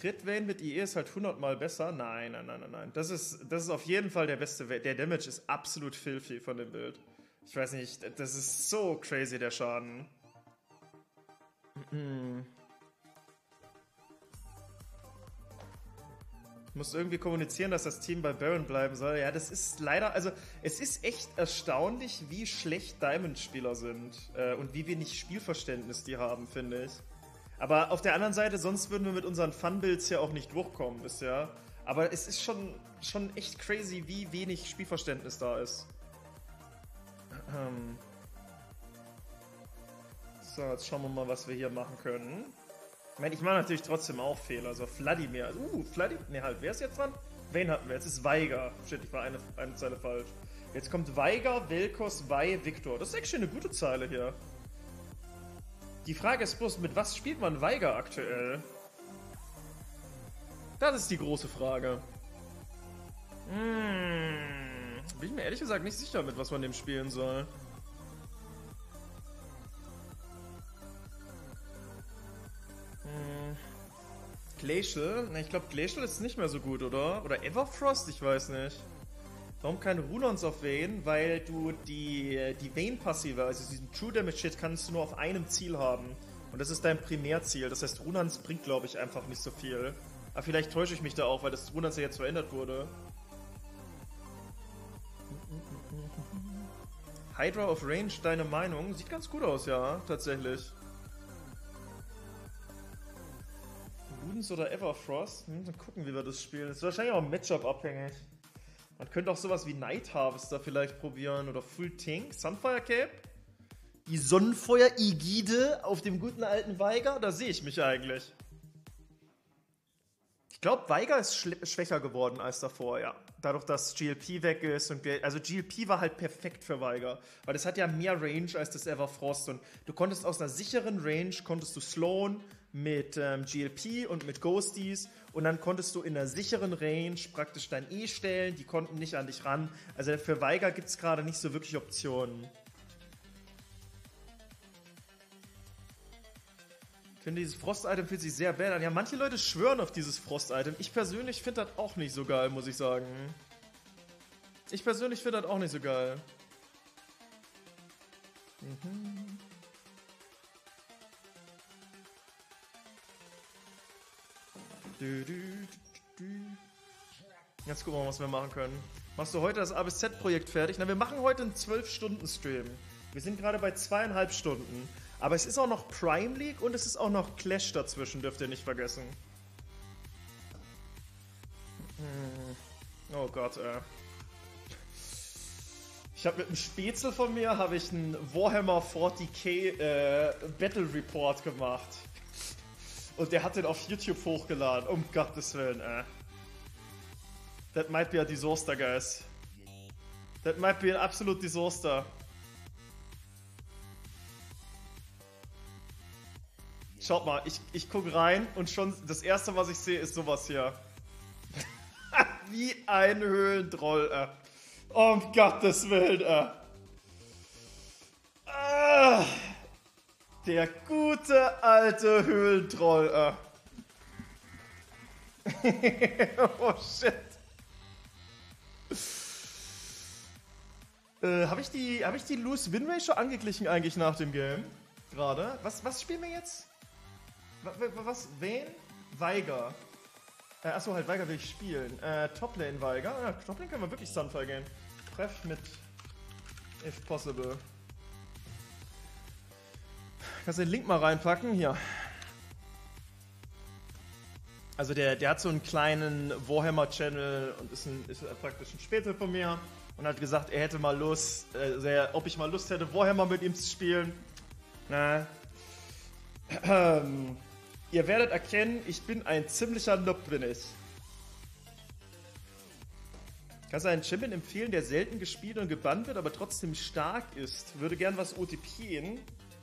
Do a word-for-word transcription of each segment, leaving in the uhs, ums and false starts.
Crit Vayne mit I E ist halt hundertmal besser. Nein, nein, nein, nein, nein. Das ist, das ist auf jeden Fall der beste Vayne. Der Damage ist absolut filthy von dem Bild. Ich weiß nicht, das ist so crazy, der Schaden. Mhm. Musst irgendwie kommunizieren, dass das Team bei Baron bleiben soll. Ja, das ist leider, also es ist echt erstaunlich, wie schlecht Diamond-Spieler sind äh, und wie wenig Spielverständnis die haben, finde ich. Aber auf der anderen Seite, sonst würden wir mit unseren Fun-Builds ja auch nicht durchkommen, ist ja. Aber es ist schon, schon echt crazy, wie wenig Spielverständnis da ist. Ähm. So, jetzt schauen wir mal, was wir hier machen können. Ich meine, ich mache natürlich trotzdem auch Fehler. Also Vladimir. Uh, Vladimir. Ne, halt, wer ist jetzt dran? Wen hatten wir? Jetzt ist Veigar. Shit, ich war eine, eine Zeile falsch. Jetzt kommt Veigar, Vel'Koz, Vi, Viktor. Das ist actually eine gute Zeile hier. Die Frage ist bloß, mit was spielt man Veigar aktuell? Das ist die große Frage. Hm. Bin ich mir ehrlich gesagt nicht sicher, mit was man dem spielen soll. Glacial? Ne, ich glaube Glacial ist nicht mehr so gut, oder? Oder Everfrost? Ich weiß nicht. Warum keine Runons auf Vayne? Weil du die, die Vayne-Passive, also diesen True Damage-Shit, kannst du nur auf einem Ziel haben. Und das ist dein Primärziel. Das heißt, Runons bringt, glaube ich, einfach nicht so viel. Aber vielleicht täusche ich mich da auch, weil das Runons ja jetzt verändert wurde. Hydra of Range, deine Meinung? Sieht ganz gut aus, ja, tatsächlich. Ludens oder Everfrost? Hm, dann gucken, wie wir das spielen. Das ist wahrscheinlich auch Matchup abhängig. Man könnte auch sowas wie Night Harvester vielleicht probieren oder Full Tank. Sunfire Cape? Die Sonnenfeuer-Igide auf dem guten alten Veigar? Da sehe ich mich eigentlich. Ich glaube, Veigar ist schwächer geworden als davor, ja. Dadurch, dass G L P weg ist. Und also G L P war halt perfekt für Veigar. Weil das hat ja mehr Range als das Everfrost. Und du konntest aus einer sicheren Range, konntest du slowen mit ähm, G L P und mit Ghosties. Und dann konntest du in einer sicheren Range praktisch dein E stellen. Die konnten nicht an dich ran. Also für Veigar gibt es gerade nicht so wirklich Optionen. Ich finde, dieses Frost-Item fühlt sich sehr bad an. Ja, manche Leute schwören auf dieses Frost-Item. Ich persönlich finde das auch nicht so geil, muss ich sagen. Ich persönlich finde das auch nicht so geil. Mhm. Du, du, du, du. Jetzt gucken wir mal, was wir machen können. Machst du heute das A bis Z-Projekt fertig? Na, wir machen heute einen zwölf Stunden Stream. Wir sind gerade bei zweieinhalb Stunden. Aber es ist auch noch Prime League und es ist auch noch Clash dazwischen, dürft ihr nicht vergessen. Oh Gott, äh. Ich habe mit einem Spätzle von mir, habe ich einen Warhammer vierzig K äh, Battle Report gemacht. Und der hat den auf YouTube hochgeladen, um Gottes Willen, äh. That might be a disaster, guys. That might be an absolute disaster. Schaut mal, ich, ich gucke rein und schon das erste, was ich sehe, ist sowas hier. Wie ein Höhlentroll, äh. Um Gottes Willen, äh. Ah, der gute alte Höhlentroll, äh. Oh shit. Äh, habe ich die, hab ich die Lose-Win-Ratio angeglichen eigentlich nach dem Game? Gerade? Was, was spielen wir jetzt? Was? Wen? Veigar. Äh, achso, halt, Veigar will ich spielen. Äh, Toplane Veigar. Ja, Toplane können wir wirklich Sunfire gehen. Treff mit If Possible. Kannst du den Link mal reinpacken? Hier. Also der, der hat so einen kleinen Warhammer-Channel und ist, ein, ist praktisch ein Spätzle von mir. Und hat gesagt, er hätte mal Lust, äh, sehr, ob ich mal Lust hätte, Warhammer mit ihm zu spielen. Na. Ähm. Ihr werdet erkennen, ich bin ein ziemlicher Noob, bin ich. Kannst du einen Champion empfehlen, der selten gespielt und gebannt wird, aber trotzdem stark ist? Würde gern was O T P'n.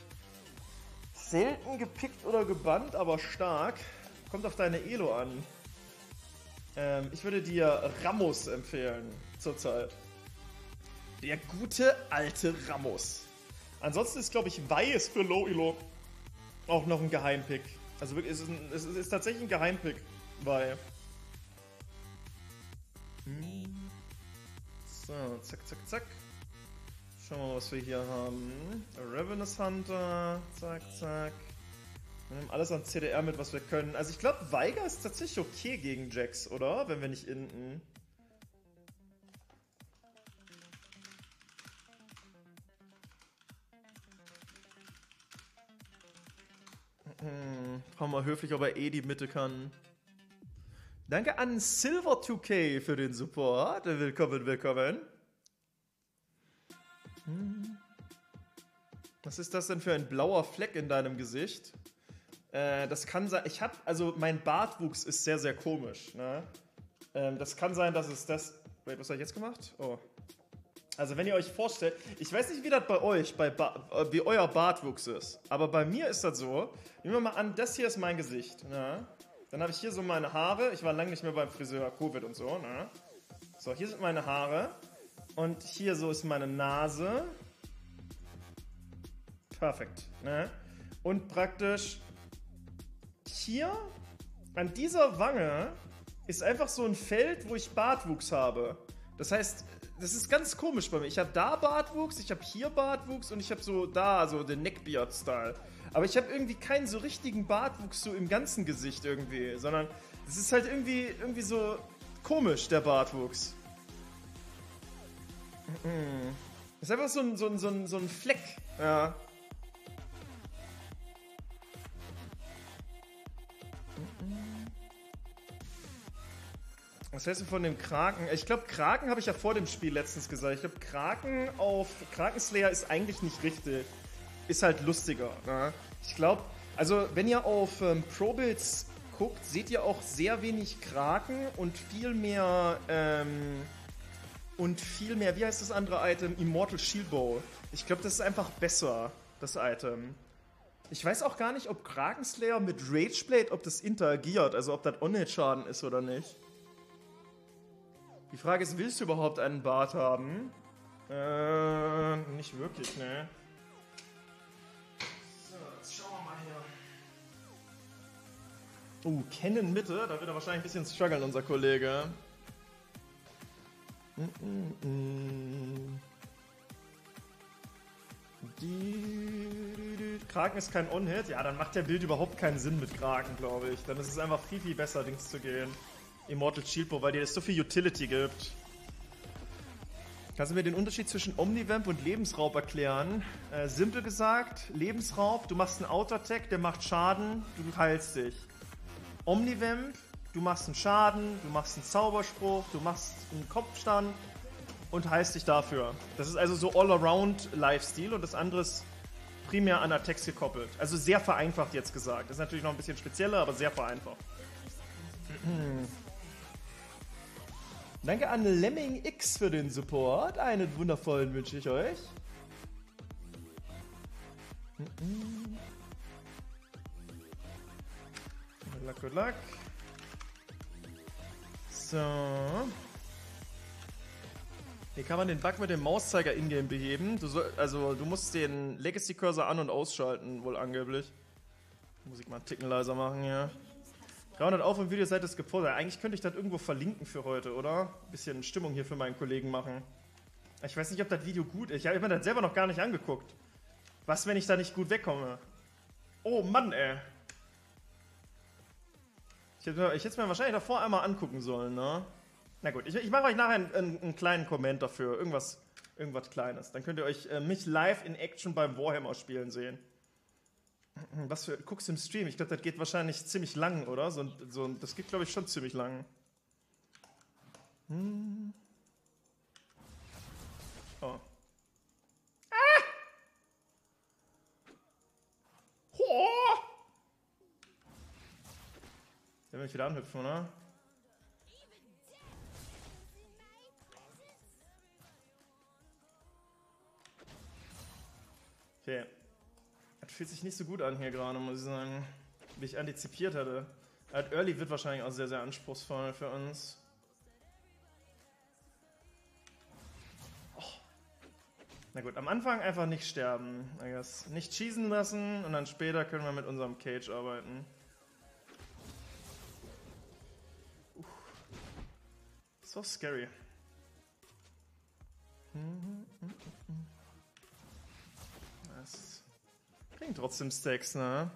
Selten gepickt oder gebannt, aber stark. Kommt auf deine Elo an. Ähm, ich würde dir Ramos empfehlen, zurzeit. Der gute alte Ramos. Ansonsten ist, glaube ich, Weiß für Low Elo auch noch ein Geheimpick. Also wirklich, es ist, ein, es ist tatsächlich ein Geheimpick. Weil. Hm. So, zack, zack, zack. Schauen wir mal, was wir hier haben. Ravenous Hunter, zack, zack. Wir nehmen alles an C D R mit, was wir können. Also ich glaube, Veigar ist tatsächlich okay gegen Jax, oder? Wenn wir nicht inten. Hm, fragen wir mal höflich, ob er eh die Mitte kann. Danke an Silver zwei K für den Support. Willkommen, willkommen. Hm. Was ist das denn für ein blauer Fleck in deinem Gesicht? Äh, das kann sein, ich hab, also mein Bartwuchs ist sehr, sehr komisch, ne? Ähm, das kann sein, dass es das, wait, was habe ich jetzt gemacht? Oh. Also wenn ihr euch vorstellt, ich weiß nicht, wie das bei euch, bei ba wie euer Bartwuchs ist, aber bei mir ist das so, nehmen wir mal an, das hier ist mein Gesicht, ne? Dann habe ich hier so meine Haare, ich war lange nicht mehr beim Friseur, Covid und so, ne? So, hier sind meine Haare und hier so ist meine Nase. Perfekt, ne? Und praktisch hier an dieser Wange ist einfach so ein Feld, wo ich Bartwuchs habe. Das heißt, das ist ganz komisch bei mir. Ich habe da Bartwuchs, ich habe hier Bartwuchs und ich habe so da so den Neckbeard-Style. Aber ich habe irgendwie keinen so richtigen Bartwuchs so im ganzen Gesicht irgendwie, sondern es ist halt irgendwie, irgendwie so komisch, der Bartwuchs. Das ist einfach so ein, so ein, so ein, so ein Fleck, ja. Was hältst du von dem Kraken? Ich glaube, Kraken habe ich ja vor dem Spiel letztens gesagt. Ich glaube, Kraken auf Krakenslayer ist eigentlich nicht richtig. Ist halt lustiger. Ne? Ich glaube, also wenn ihr auf ähm, Pro-Builds guckt, seht ihr auch sehr wenig Kraken und viel mehr, ähm, und viel mehr, wie heißt das andere Item? Immortal Shield Bow. Ich glaube, das ist einfach besser, das Item. Ich weiß auch gar nicht, ob Krakenslayer mit Rageblade, ob das interagiert, also ob das On-Hit-Schaden ist oder nicht. Die Frage ist, willst du überhaupt einen Bart haben? Äh, nicht wirklich, ne? So, jetzt schauen wir mal hier. Uh, Cannon Mitte, da wird er wahrscheinlich ein bisschen strugglen, unser Kollege. Mm -mm -mm. Die Kraken ist kein On-Hit. Ja, dann macht der Bild überhaupt keinen Sinn mit Kraken, glaube ich. Dann ist es einfach viel, viel besser, Dings zu gehen. Immortal Shield Bow, weil dir das so viel Utility gibt. Kannst du mir den Unterschied zwischen Omnivamp und Lebensraub erklären? Äh, simpel gesagt, Lebensraub, du machst einen Auto-Attack, der macht Schaden, du heilst dich. Omnivamp, du machst einen Schaden, du machst einen Zauberspruch, du machst einen Kopfstand und heilst dich dafür. Das ist also so All-Around-Lifestyle und das andere ist primär an Attacks gekoppelt. Also sehr vereinfacht jetzt gesagt. Das ist natürlich noch ein bisschen spezieller, aber sehr vereinfacht. Danke an Lemming X für den Support. Einen wundervollen wünsche ich euch. Good luck, good luck. So. Hier kann man den Bug mit dem Mauszeiger in-game beheben. Du soll, also du musst den Legacy Cursor an- und ausschalten, wohl angeblich. Muss ich mal einen Ticken leiser machen hier. dreihundert Auf- und Videoseite ist gepostet. Eigentlich könnte ich das irgendwo verlinken für heute, oder? Bisschen Stimmung hier für meinen Kollegen machen. Ich weiß nicht, ob das Video gut ist. Ich habe mir das selber noch gar nicht angeguckt. Was, wenn ich da nicht gut wegkomme? Oh Mann, ey. Ich hätte es mir wahrscheinlich davor einmal angucken sollen, ne? Na gut, ich, ich mache euch nachher einen, einen, einen kleinen Comment dafür. Irgendwas, irgendwas Kleines. Dann könnt ihr euch äh, mich live in Action beim Warhammer spielen sehen. Was für, guckst du im Stream? Ich glaube, das geht wahrscheinlich ziemlich lang, oder? So, so, das geht, glaube ich, schon ziemlich lang. Hm. Oh. Ah! Oh! Der will mich wieder anhüpfen, oder? Okay. Das fühlt sich nicht so gut an hier gerade, muss ich sagen. Wie ich antizipiert hatte. Halt Early wird wahrscheinlich auch sehr, sehr anspruchsvoll für uns. Oh. Na gut, am Anfang einfach nicht sterben. I guess. Nicht schießen lassen und dann später können wir mit unserem Cage arbeiten. doch scary. Das bringt trotzdem Stacks, ne?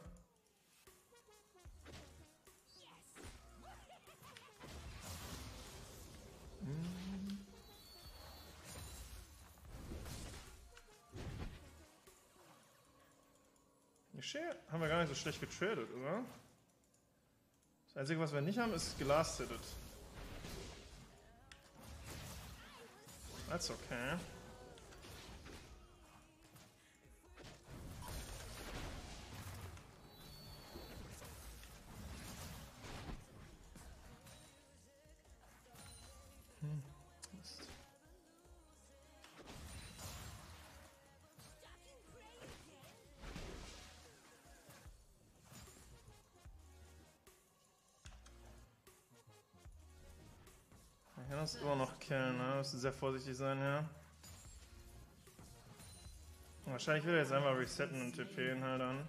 Shit, haben wir gar nicht so schlecht getradet, oder? Das Einzige, was wir nicht haben, ist gelast-hitted. That's okay. Hm. Mist. Ich kann das immer noch killen, ne? Müssen sehr vorsichtig sein, ja. Wahrscheinlich will er jetzt einfach resetten und T P'n halt an.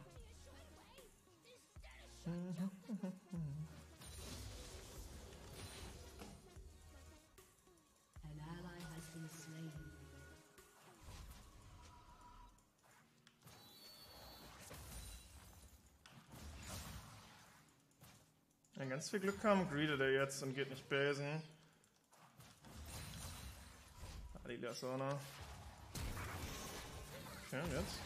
Wenn ganz viel Glück haben, greedet er jetzt und geht nicht basen. Adidas Sauna. Okay, und jetzt?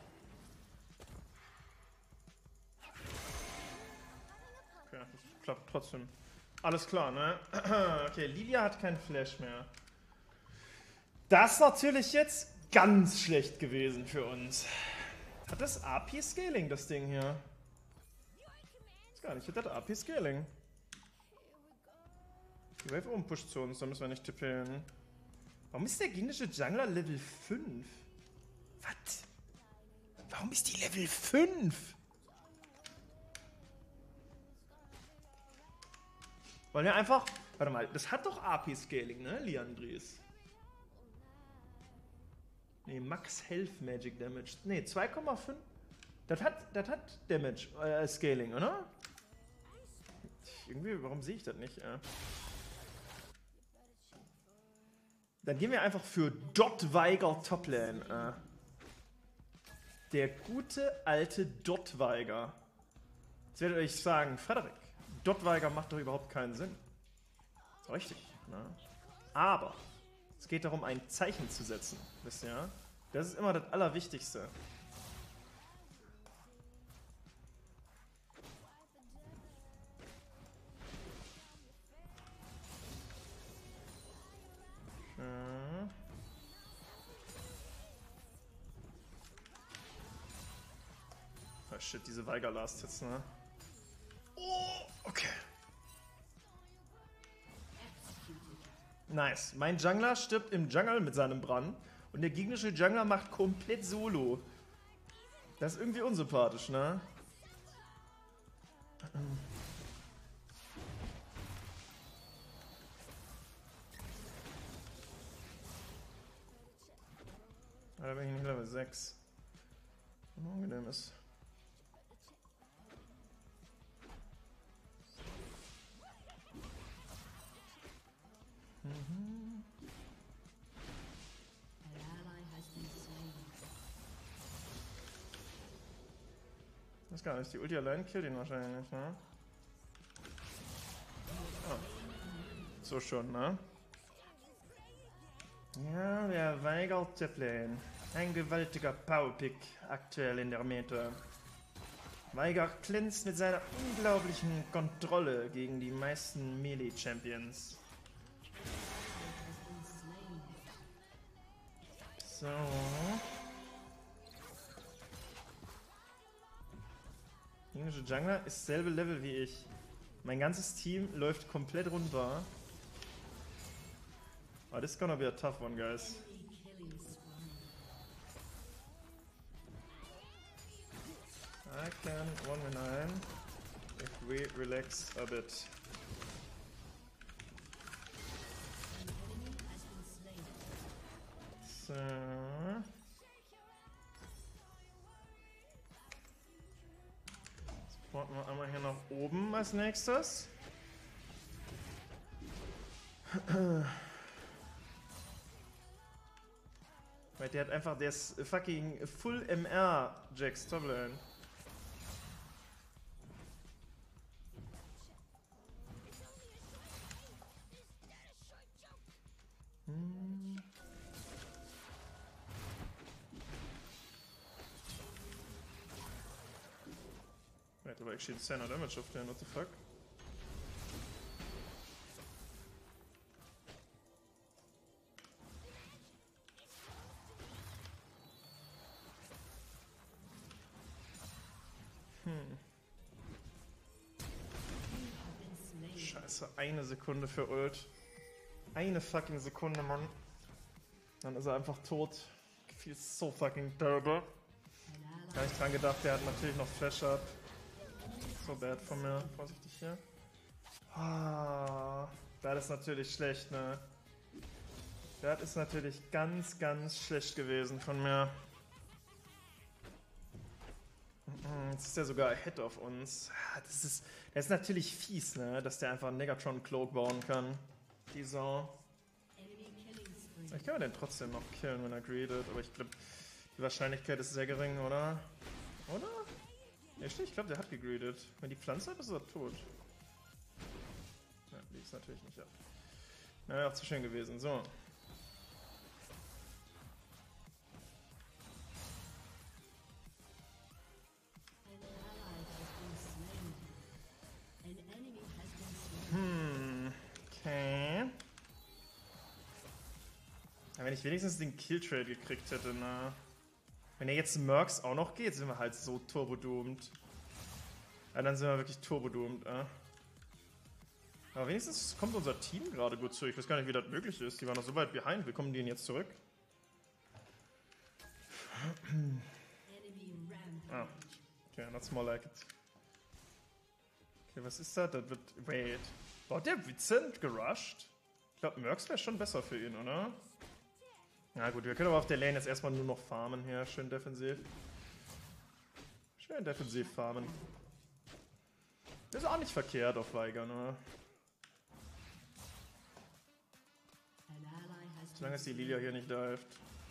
Okay, das klappt trotzdem. Alles klar, ne? Okay, Lilia hat keinen Flash mehr. Das ist natürlich jetzt ganz schlecht gewesen für uns. Hat das A P-Scaling, das Ding hier? Ist gar nicht, das hat A P-Scaling. Die Wave oben pusht zu uns, da müssen wir nicht tippen. Warum ist der gegnerische Jungler Level fünf? Was? Warum ist die Level fünf? Wollen wir einfach... Warte mal, das hat doch A P-Scaling, ne, Liandris? Ne, Max Health Magic Damage. Ne, zwei Komma fünf. Das hat, das hat Damage, äh, Scaling, oder? Irgendwie, warum sehe ich das nicht? Äh? Dann gehen wir einfach für Dottweiger Toplane. Äh. Der gute alte Dottweiger. Jetzt werdet ihr euch sagen, Frederik, Dottweiger macht doch überhaupt keinen Sinn. Richtig, ne? Aber es geht darum, ein Zeichen zu setzen. Wisst ihr? Das ist immer das Allerwichtigste. Hm. Oh shit, diese Weiger-Last jetzt, ne? Oh, okay. Nice. Mein Jungler stirbt im Jungle mit seinem Brand und der gegnerische Jungler macht komplett Solo. Das ist irgendwie unsympathisch, ne? Ah, da bin ich nicht Level sechs. Unangenehm ist. Mhm. Das ist gar nicht. Die Ulti allein killt ihn wahrscheinlich nicht, ne? Oh. So schon, ne? Ja, der weigert Zeppelin. Ein gewaltiger Powerpick aktuell in der Meta. Weiger glänzt mit seiner unglaublichen Kontrolle gegen die meisten Melee-Champions. So. Gegnerische Jungler ist selbe Level wie ich. Mein ganzes Team läuft komplett runter. Oh, this is gonna be a tough one, guys. I can one v nine if we relax a bit. So. Supporten wir einmal hier nach oben als nächstes. Weil der hat einfach, der ist fucking Full M R, Jax Toblane. Hm. Er hat aber actually zehn Damage auf den, what the fuck? Hm. Scheiße, eine Sekunde für Ult. Eine fucking Sekunde, Mann. Dann ist er einfach tot. Gefühlt so fucking terrible. Gar nicht dran gedacht, der hat natürlich noch Flash Up. So bad von mir. Vorsichtig hier. Ah, das ist natürlich schlecht, ne? Das ist natürlich ganz, ganz schlecht gewesen von mir. Jetzt ist der sogar ahead auf uns. Das ist, das ist natürlich fies, ne? Dass der einfach einen Negatron Cloak bauen kann. Die Sau. Ich kann den trotzdem noch killen, wenn er greedet, aber ich glaube, die Wahrscheinlichkeit ist sehr gering, oder? Oder? Ja, stimmt, ich glaube, der hat gegreedet. Wenn die Pflanze hat, ist er tot. Ja, die ist natürlich nicht ab. Naja, auch zu schön gewesen. So. Hm, okay. Ja, wenn ich wenigstens den Killtrade gekriegt hätte, ne? Wenn er jetzt Mercs auch noch geht, sind wir halt so turbodoomed. Ja, dann sind wir wirklich turbodoomed, äh. Aber wenigstens kommt unser Team gerade gut zu. Ich weiß gar nicht, wie das möglich ist. Die waren noch so weit behind. Wie kommen die denn jetzt zurück? Ah, okay, that's more like it. Okay, was ist das? Das wird... Wait. War der Vincent gerusht? Ich glaube, Mercs wäre schon besser für ihn, oder? Na gut, wir können aber auf der Lane jetzt erstmal nur noch farmen hier. Schön defensiv. Schön defensiv farmen. Das ist auch nicht verkehrt auf Veigar, ne? Solange es die Lilia hier nicht divet.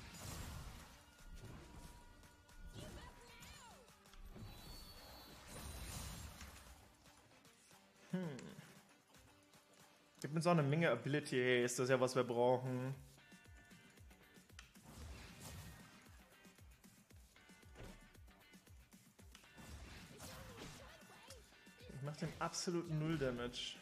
Hm. Gibt uns auch eine Menge Ability, hey, ist das ja, was wir brauchen. Ich mach den absoluten Null Damage.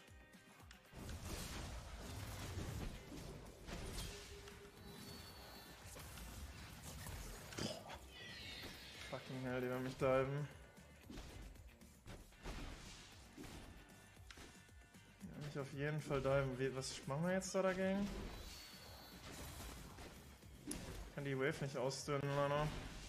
Boah. Fucking hell, die werden mich diven. Ich auf jeden Fall diven. Was machen wir jetzt da dagegen? Ich kann die Wave nicht ausdünnen, leider.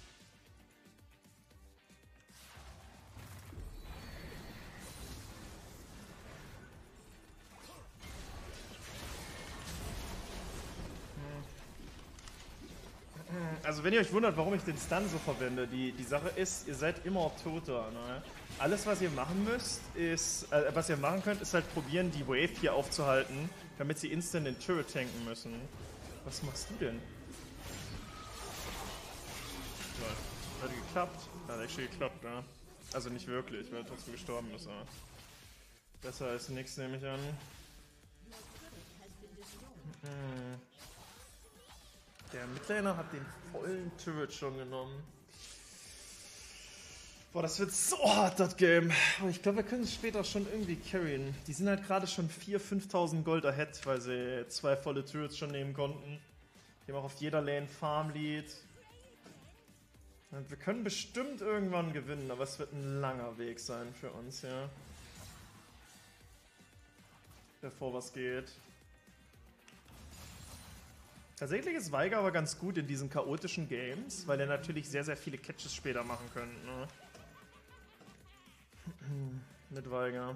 Also wenn ihr euch wundert, warum ich den Stun so verwende, die, die Sache ist, ihr seid immer toter. Ne? Alles, was ihr machen müsst, ist, äh, was ihr machen könnt, ist halt probieren, die Wave hier aufzuhalten, damit sie instant den Turret tanken müssen. Was machst du denn? So, hat geklappt. Hat actually geklappt, ja. Also nicht wirklich, weil er trotzdem gestorben ist. Aber besser als nichts, nehme ich an. Hm. Der Midlaner hat den vollen Turret schon genommen. Boah, das wird so hart, das Game. Aber ich glaube, wir können es später schon irgendwie carryen. Die sind halt gerade schon viertausend, fünftausend Gold ahead, weil sie zwei volle Turrets schon nehmen konnten. Die haben auch auf jeder Lane Farm-Lead. Und wir können bestimmt irgendwann gewinnen, aber es wird ein langer Weg sein für uns, ja. Bevor was geht. Tatsächlich ist Veigar aber ganz gut in diesen chaotischen Games, weil er natürlich sehr, sehr viele Catches später machen könnte. Ne? Mit Veigar.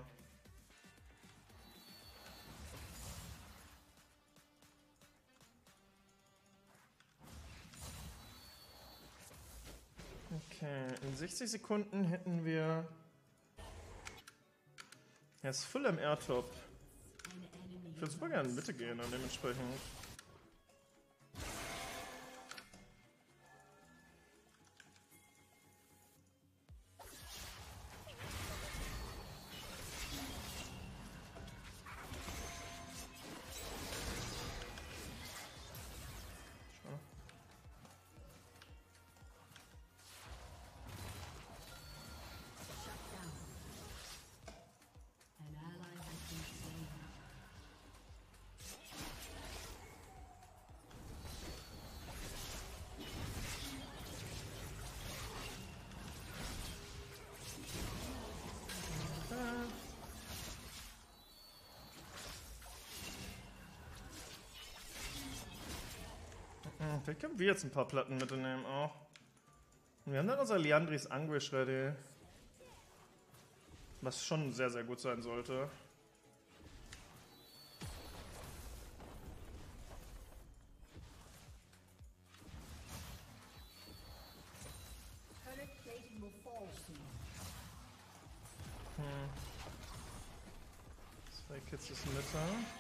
Okay, in sechzig Sekunden hätten wir... Er ist voll im Airtop. Ich würde super gerne in die Mitte gehen, dann dementsprechend. Vielleicht können wir jetzt ein paar Platten mitnehmen auch. Und wir haben dann unser Liandry's Anguish ready. Was schon sehr, sehr gut sein sollte. Hm. Zwei Kids ist Mitte.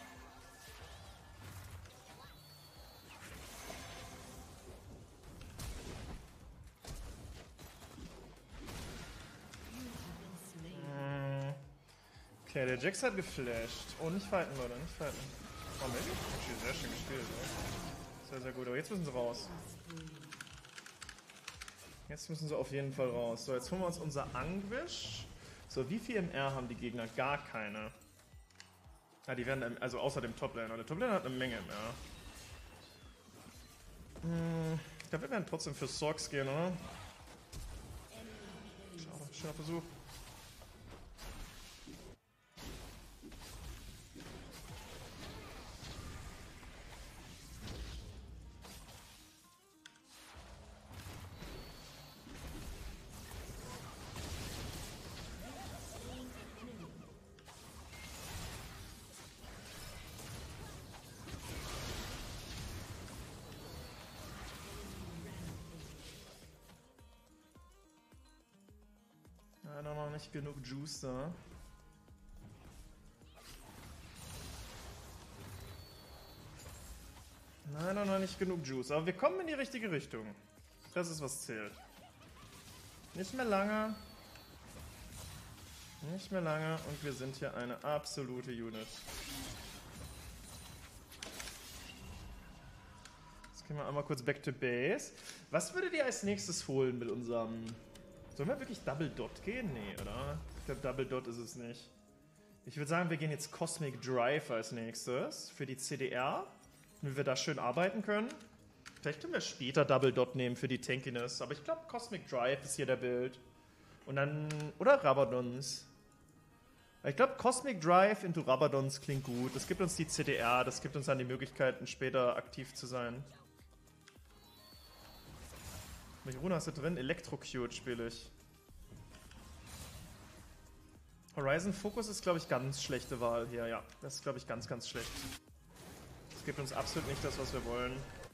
Okay, der Jax hat geflasht. Oh, nicht fighten, Leute, nicht fighten. Oh, maybe? Okay, sehr schön gespielt, ja. Sehr, sehr gut. Aber jetzt müssen sie raus. Jetzt müssen sie auf jeden Fall raus. So, jetzt holen wir uns unser Anguish. So, wie viel M R haben die Gegner? Gar keine. Ah, die werden, also außer dem Toplaner. Der Toplaner hat eine Menge M R. Hm, ich glaube, wir werden trotzdem für Sorks gehen, oder? Schade, schöner Versuch. Leider noch nicht genug Juice da. Leider noch nicht genug Juice, aber wir kommen in die richtige Richtung. Das ist, was zählt. Nicht mehr lange. Nicht mehr lange und wir sind hier eine absolute Unit. Jetzt gehen wir einmal kurz back to base. Was würdet ihr als nächstes holen mit unserem... Sollen wir wirklich Double Dot gehen? Nee, oder? Ich glaube, Double Dot ist es nicht. Ich würde sagen, wir gehen jetzt Cosmic Drive als nächstes für die C D R, damit wir da schön arbeiten können. Vielleicht können wir später Double Dot nehmen für die Tankiness, aber ich glaube, Cosmic Drive ist hier der Bild. Und dann... Oder Rabadons. Ich glaube, Cosmic Drive into Rabadons klingt gut. Das gibt uns die C D R, das gibt uns dann die Möglichkeiten, später aktiv zu sein. Welche Rune hast du drin? Electrocute spiele ich. Horizon Focus ist, glaube ich, ganz schlechte Wahl hier. Ja, das ist, glaube ich, ganz, ganz schlecht. Das gibt uns absolut nicht das, was wir wollen.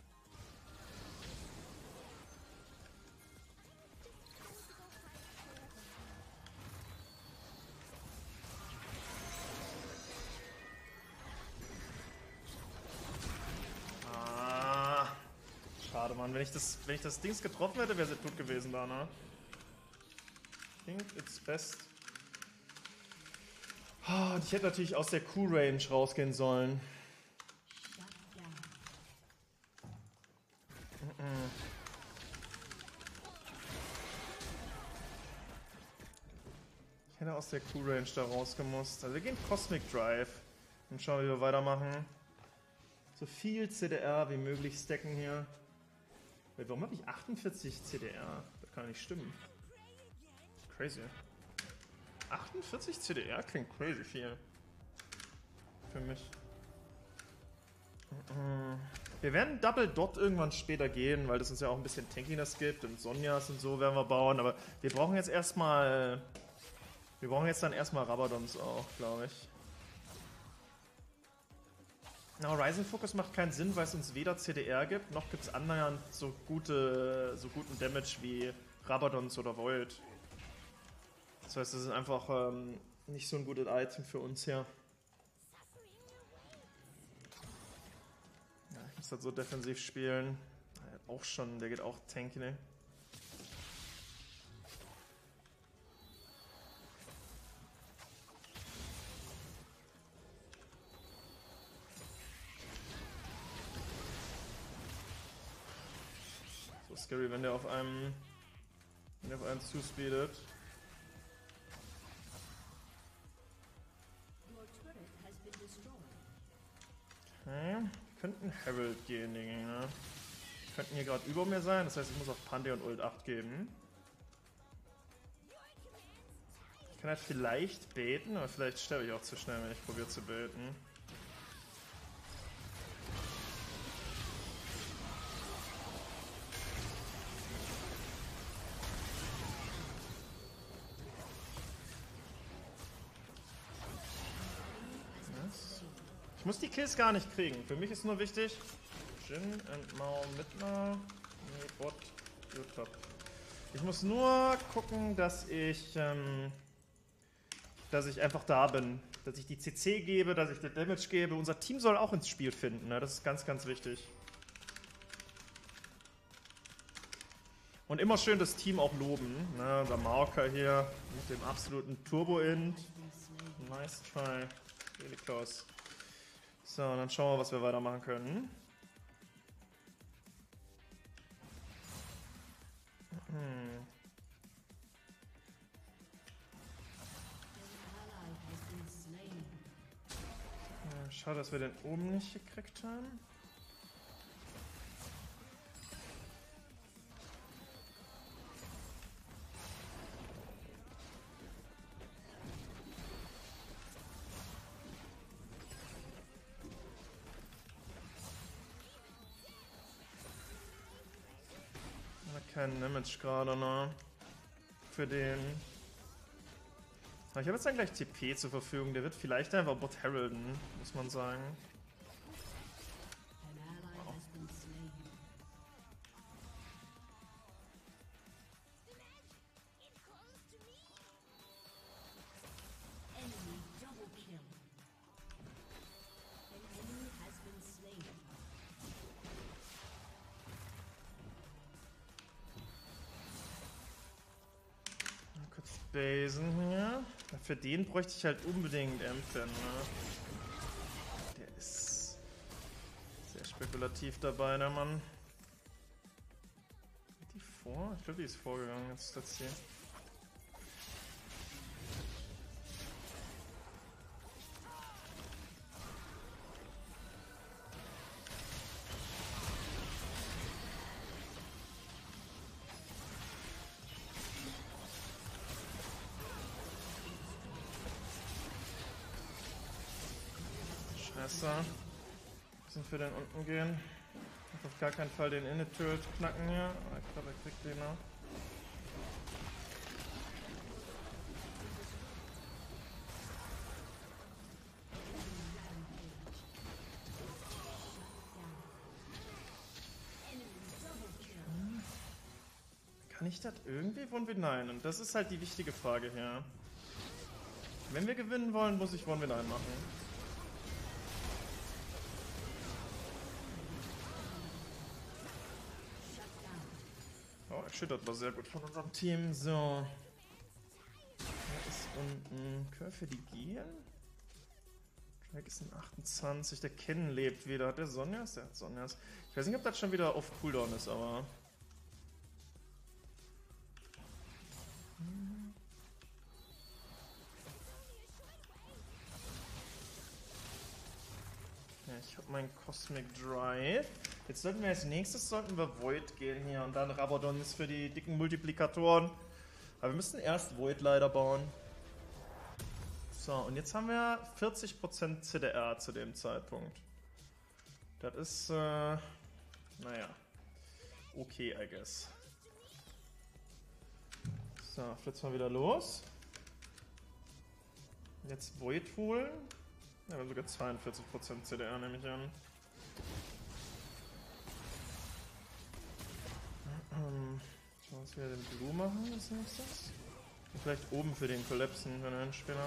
Schade, Mann. Wenn ich das, wenn ich das Dings getroffen hätte, wäre sie tot gewesen da, ne? I think it's best. Oh, ich hätte natürlich aus der Q-Range rausgehen sollen. Ich hätte aus der Q-Range da rausgemusst. Also wir gehen Cosmic Drive und schauen, wie wir weitermachen. So viel C D R wie möglich stacken hier. Warum habe ich achtundvierzig C D R? Das kann nicht stimmen. Crazy. achtundvierzig C D R klingt crazy viel. Für mich. Wir werden Double Dot irgendwann später gehen, weil das uns ja auch ein bisschen Tankiness gibt und Sonjas und so werden wir bauen. Aber wir brauchen jetzt erstmal... Wir brauchen jetzt dann erstmal Rabadons auch, glaube ich. Na, Horizon Focus macht keinen Sinn, weil es uns weder C D R gibt, noch gibt es annähernd so, gute, so guten Damage wie Rabadons oder Void. Das heißt, das ist einfach ähm, nicht so ein gutes Item für uns hier. das so defensiv spielen. Der hat auch schon, der geht auch tanky, ne? So scary, wenn der auf einem, wenn der auf einem zuspeedet. Okay, könnten Herald gehen, die Gegner. Die könnten hier gerade über mir sein, das heißt, ich muss auf Pantheon Ult acht geben. Ich kann halt vielleicht baiten, aber vielleicht sterbe ich auch zu schnell, wenn ich probiere zu baiten. Ich muss die Kills gar nicht kriegen. Für mich ist nur wichtig, Jhin and Mao Midna, nee, Bot, you're top. Ich muss nur gucken, dass ich, ähm, dass ich einfach da bin. Dass ich die C C gebe, dass ich den Damage gebe. Unser Team soll auch ins Spiel finden, ne? Das ist ganz, ganz wichtig. Und immer schön das Team auch loben. Ne? Unser Maokai hier mit dem absoluten Turbo-Int. Nice try. Really close. So, dann schauen wir, was wir weitermachen können. Hm. Ja, schade, dass wir den oben nicht gekriegt haben. Kein Damage gerade, ne? Für den. Aber ich habe jetzt dann gleich T P zur Verfügung. Der wird vielleicht einfach Bot heralden, muss man sagen. Wow. Basen hier. Für den bräuchte ich halt unbedingt Amphen, ne? Der ist sehr spekulativ dabei, der Mann. Geht die vor? Ich glaube, die ist vorgegangen. Jetzt ist das hier. Scheiße. Müssen für den unten gehen. Ich muss auf gar keinen Fall den Init-Turret knacken hier. Aber ich glaube, er kriegt den noch. Kann ich das irgendwie von wir nein? Und das ist halt die wichtige Frage hier. Wenn wir gewinnen wollen, muss ich One v neun machen. Oh, erschüttert war sehr gut von unserem Team. So. Wer ist unten? Können wir für die gehen? Drake ist ein achtundzwanzig. Der Ken lebt wieder. Hat der Sonjas? Der hat Sonjas. Ich weiß nicht, ob das schon wieder auf Cooldown ist, aber. Ja, ich habe meinen Cosmic Drive. Jetzt sollten wir als nächstes sollten wir Void gehen hier und dann Rabadons für die dicken Multiplikatoren. Aber wir müssen erst Void leider bauen. So, und jetzt haben wir vierzig Prozent C D R zu dem Zeitpunkt. Das ist, äh, naja, okay, I guess. So, flitzen wir wieder los. Jetzt Void holen. Ja, wir haben sogar zweiundvierzig Prozent C D R, nehme ich an. Ähm, schauen wir uns wieder den Blue machen als nächstes. Und vielleicht oben für den Kollapsen, wenn er einen Spinner.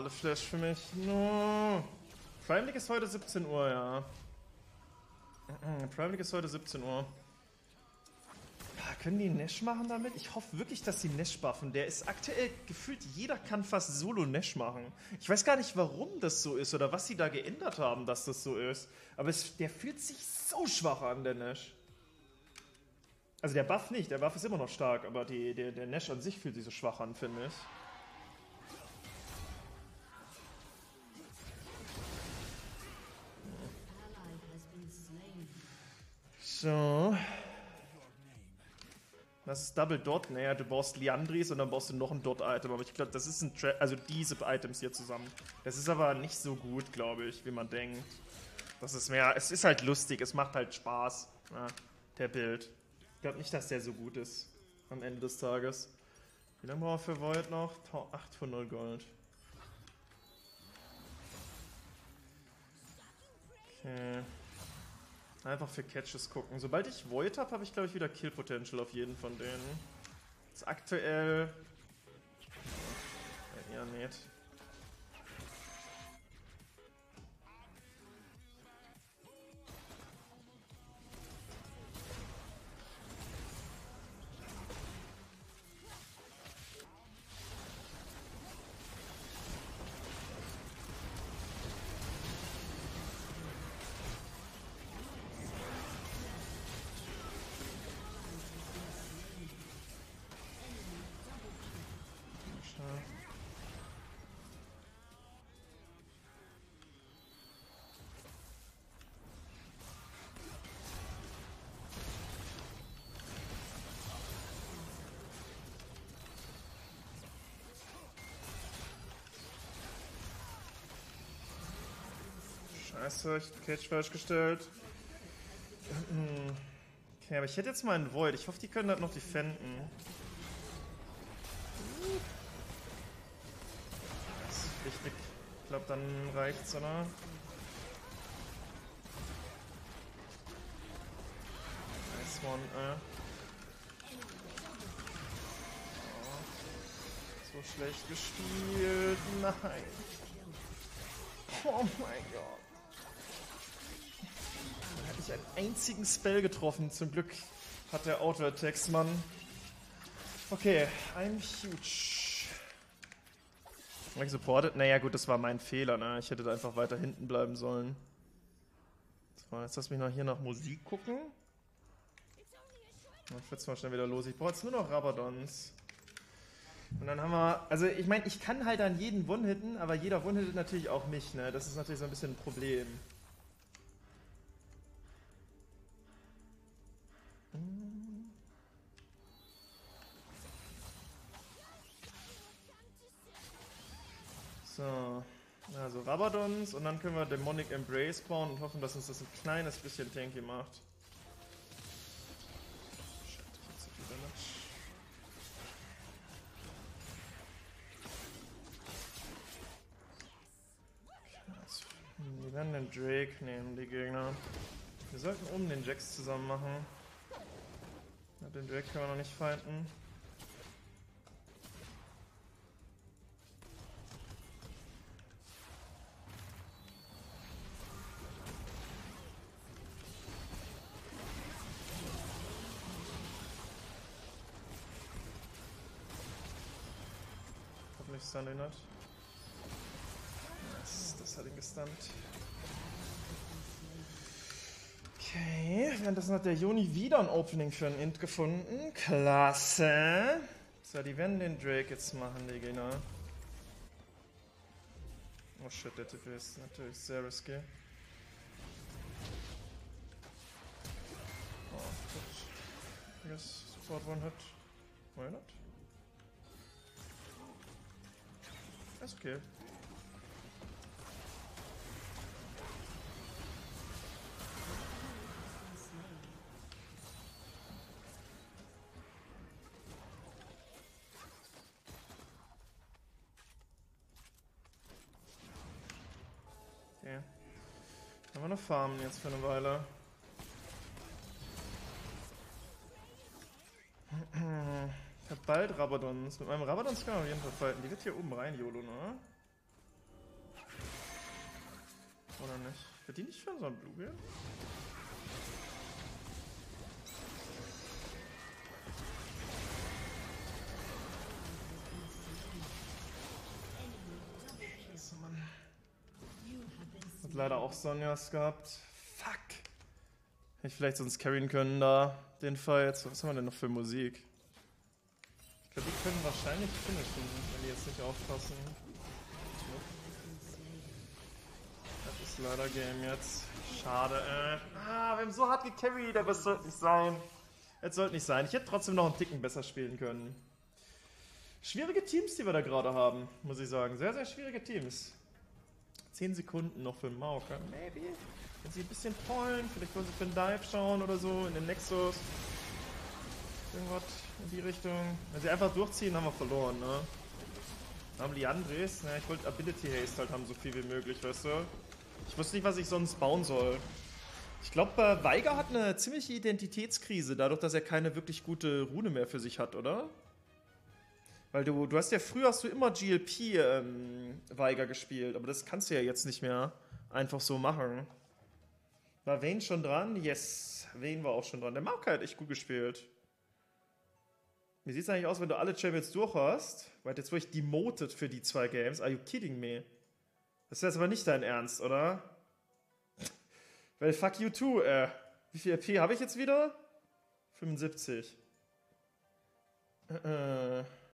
normale Flash für mich. No. Prime League ist heute siebzehn Uhr, ja. Prime League ist heute siebzehn Uhr. Können die Nash machen damit? Ich hoffe wirklich, dass sie Nash buffen. Der ist aktuell gefühlt, jeder kann fast solo Nash machen. Ich weiß gar nicht, warum das so ist oder was sie da geändert haben, dass das so ist. Aber es, der fühlt sich so schwach an, der Nash. Also der Buff nicht, der Buff ist immer noch stark, aber die, der, der Nash an sich fühlt sich so schwach an, finde ich. So. Das ist Double Dot. Naja, du brauchst Liandris und dann brauchst du noch ein Dot-Item. Aber ich glaube, das ist ein Tra also diese Items hier zusammen. Das ist aber nicht so gut, glaube ich, wie man denkt. Das ist mehr, es ist halt lustig, es macht halt Spaß, ja, der Bild. Ich glaube nicht, dass der so gut ist am Ende des Tages. Wie lange brauchen wir für Void noch? achthundert Gold. Okay. Einfach für Catches gucken. Sobald ich Void habe, habe ich, glaube ich, wieder Kill Potential auf jeden von denen. Das ist aktuell... Ja, eher nicht. Scheiße, ich hab Cage falsch gestellt. Okay, aber ich hätte jetzt mal einen Void. Ich hoffe, die können das noch defenden. Das ist wichtig. Ich glaube, dann reicht's, oder? Nice one, äh. Oh. So schlecht gespielt. Nein. Oh mein Gott. Da hatte ich einen einzigen Spell getroffen. Zum Glück hat der Auto-Attacks, Mann. Okay, I'm huge. War ich supported? Naja, gut, das war mein Fehler, ne? Ich hätte da einfach weiter hinten bleiben sollen. So, jetzt lass mich noch hier nach Musik gucken. Dann flitzen wir schnell wieder los. Ich brauche jetzt nur noch Rabadons. Und dann haben wir, also ich meine, ich kann halt an jeden One-Hitten, aber jeder One-Hittet natürlich auch mich, ne? Das ist natürlich so ein bisschen ein Problem. So, also Rabadons und dann können wir Demonic Embrace bauen und hoffen, dass uns das ein kleines bisschen tanky macht. Shit, ich hab zu viel Damage. Die werden den Drake nehmen, die Gegner. Wir sollten oben den Jax zusammen machen. Ja, den Drake können wir noch nicht fighten. Hoffentlich stun ihn hat. Das, das hat ihn gestunt. Okay, währenddessen hat der Joni wieder ein Opening für ein Int gefunden. Klasse. So, die werden den Drake jetzt machen, die Gegner. Oh shit, der Typ ist natürlich sehr risky. Oh, gut. I guess support one hit. Why not? Ist okay. Okay. Können wir noch farmen jetzt für eine Weile. Ich hab bald Rabadons. Mit meinem Rabadons kann man auf jeden Fall fighten. Die wird hier oben rein, YOLO, ne? nicht. Verdient nicht für so ein Blue Game? Scheiße, Mann. Hat leider auch Sonjas gehabt. Fuck. Hätte ich vielleicht sonst carryen können da, den Fight. Was haben wir denn noch für Musik? Ich glaube, die können wahrscheinlich finishen, wenn die jetzt nicht aufpassen. Das ist leider Game jetzt. Schade, äh. Ah, wir haben so hart gecarried, aber es sollte nicht sein. Es sollte nicht sein. Ich hätte trotzdem noch einen Ticken besser spielen können. Schwierige Teams, die wir da gerade haben, muss ich sagen. Sehr, sehr schwierige Teams. Zehn Sekunden noch für Maokai. Maybe. Wenn sie ein bisschen pollen, vielleicht wollen sie für einen Dive schauen oder so, in den Nexus. Irgendwas in die Richtung. Wenn sie einfach durchziehen, haben wir verloren, ne? Haben Liandres, ne? Ich wollte Ability Haste halt haben, so viel wie möglich, weißt du? Ich wusste nicht, was ich sonst bauen soll. Ich glaube, äh, Veigar hat eine ziemliche Identitätskrise, dadurch, dass er keine wirklich gute Rune mehr für sich hat, oder? Weil du, du hast ja früher hast du immer G L P ähm, Veigar gespielt, aber das kannst du ja jetzt nicht mehr einfach so machen. War Vayne schon dran? Yes, Vayne war auch schon dran. Der Maokai hat echt gut gespielt. Wie sieht es eigentlich aus, wenn du alle Champions durch hast? Weil jetzt wurde ich demoted für die zwei Games. Are you kidding me? Das ist jetzt aber nicht dein Ernst, oder? Weil fuck you too, äh. Wie viel R P habe ich jetzt wieder? fünfundsiebzig. Äh.